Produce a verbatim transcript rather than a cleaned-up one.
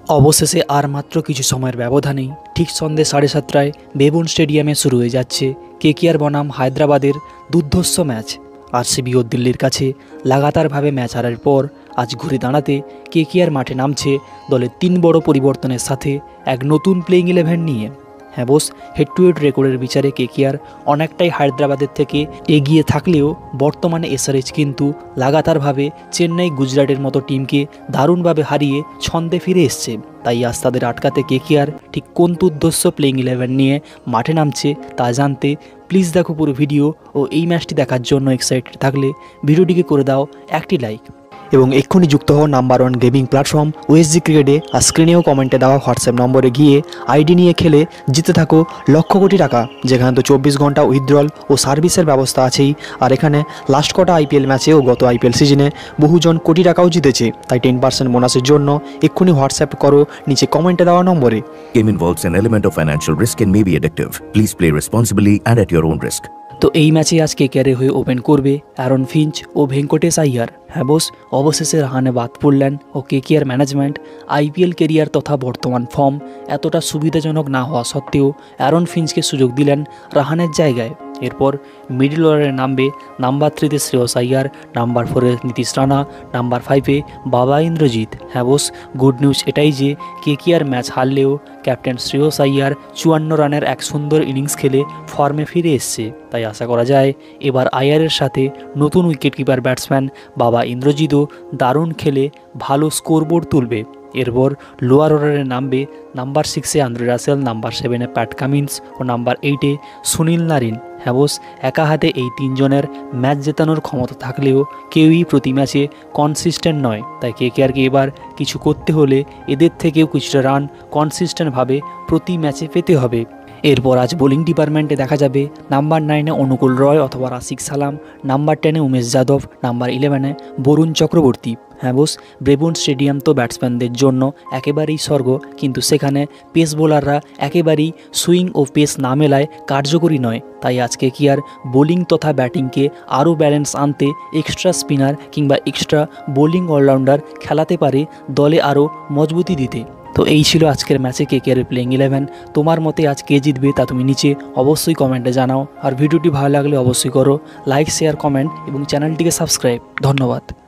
অবশেষে আর মাত্র কিছু সময়ের ব্যবধানেই ঠিক সন্ধ্যে সাড়ে সাতটায় বেবুন স্টেডিয়ামে শুরু হয়ে যাচ্ছে কেকেআর বনাম হায়দ্রাবাদের দুর্ধর্ষ ম্যাচ। আরসিবি ও দিল্লির কাছে লাগাতারভাবে ম্যাচ হারার পর আজ ঘুরে দাঁড়াতে কেকেআর মাঠে নামছে দলের তিন বড় পরিবর্তনের সাথে এক নতুন প্লেইং ইলেভেন নিয়ে। হ্যাঁ বোস, হেড টু হেড রেকর্ডের বিচারে কেকেআর অনেকটাই হায়দ্রাবাদের থেকে এগিয়ে থাকলেও বর্তমানে এসআরএইচ কিন্তু লাগাতারভাবে চেন্নাই গুজরাটের মতো টিমকে দারুণভাবে হারিয়ে ছন্দে ফিরে এসছে। তাই আজ তাদের আটকাতে কেকেআর ঠিক কোন দুর্ধর্ষ প্লেইং ইলেভেন নিয়ে মাঠে নামছে তা জানতে প্লিজ দেখো পুরো ভিডিও, ও এই ম্যাচটি দেখার জন্য এক্সাইটেড থাকলে ভিডিওটিকে করে দাও একটি লাইক এবং এক্ষুনি যুক্ত হও number one gaming platform OSG ক্রিকেটে। আর স্ক্রিনেও কমেন্টে দেওয়া হোয়াটসঅ্যাপ নম্বরে গিয়ে আইডি নিয়ে খেলে জিতে থাকো লক্ষ কোটি টাকা, যেখানে তো চব্বিশ ঘন্টা উইথড্রল ও সার্ভিসের ব্যবস্থা আছেই। আর এখানে লাস্ট কটা আইপিএল ম্যাচে ও গত আইপিএল সিজনে বহুজন কোটি টাকাও জিতেছে। তাই টেন পার্সেন্ট বোনাসের জন্য এক্ষুনি হোয়াটসঅ্যাপ করো নিচে কমেন্টে দেওয়া নম্বরে। Game involves an element of financial risk and may be addictive. Please play responsibly and at your own risk. তো এই ম্যাচে আজ কেকেআরের হয়ে ওপেন করবে অ্যারন ফিঞ্চ ও ভেঙ্কটেশ আইয়ার। হ্যাঁ বোস, অবশেষে রাহানে বাদ পড়লেন ও কেকেআর ম্যানেজমেন্ট আইপিএল কেরিয়ার তথা বর্তমান ফর্ম এতটা সুবিধাজনক না হওয়া সত্ত্বেও অ্যারন ফিঞ্চকে সুযোগ দিলেন রাহানের জায়গায়। এরপর মিডল অর্ডারে নামবে নাম্বার থ্রিতে শ্রেয়স আইয়ার, নাম্বার ফোরে নীতিশ রানা, নাম্বার ফাইভে বাবা ইন্দ্রজিৎ। হ্যাঁ বোস, গুড নিউজ এটাই যে কেকেআর ম্যাচ হারলেও ক্যাপ্টেন শ্রেয়স আইয়ার চুয়ান্ন রানের এক সুন্দর ইনিংস খেলে ফর্মে ফিরে এসছে। তাই আশা করা যায় এবার আইয়ারের সাথে নতুন উইকেটকিপার ব্যাটসম্যান বাবা ইন্দ্রজিৎও দারুণ খেলে ভালো স্কোরবোর্ড তুলবে। এরপর লোয়ার অর্ডারে নামবে নাম্বার সিক্সে আন্দ্রে রাসেল, নাম্বার সেভেনে প্যাট কামিন্স ও নাম্বার এইটে সুনীল নারিন। হ্যাঁ বোস, একা হাতে এই তিনজনের ম্যাচ জেতানোর ক্ষমতা থাকলেও কেউই প্রতি ম্যাচে কনসিস্টেন্ট নয়। তাই কেকেআরকে এবার কিছু করতে হলে এদের থেকেও কিছুটা রান কনসিস্টেন্টভাবে প্রতি ম্যাচে পেতে হবে। এরপর আজ বোলিং ডিপার্টমেন্টে দেখা যাবে নাম্বার নাইনে অনুকূল রয় অথবা রাশিক সালাম, নাম্বার টেনে উমেশ যাদব, নাম্বার ইলেভেনে বরুণ চক্রবর্তী। হ্যাঁ বোস, ব্রেবুন স্টেডিয়াম তো ব্যাটসম্যানদের জন্য একেবারেই স্বর্গ, কিন্তু সেখানে পেস বোলাররা একেবারেই সুইং ও পেস না মেলায় কার্যকরী নয়। তাই আজকে কি আর বোলিং তথা ব্যাটিংকে আরও ব্যালেন্স আনতে এক্সট্রা স্পিনার কিংবা এক্সট্রা বোলিং অলরাউন্ডার খেলাতে পারে দলে আরও মজবুতি দিতে। তো এই ছিল আজকের ম্যাচে কেকেআর প্লেইং ইলেভেন। তোমার মতে আজ কে জিতবে তা তুমি নিচে অবশ্যই কমেন্টে জানাও। আর ভিডিওটি ভালো লাগলে অবশ্যই করো লাইক, শেয়ার, কমেন্ট এবং চ্যানেলটিকে সাবস্ক্রাইব। ধন্যবাদ।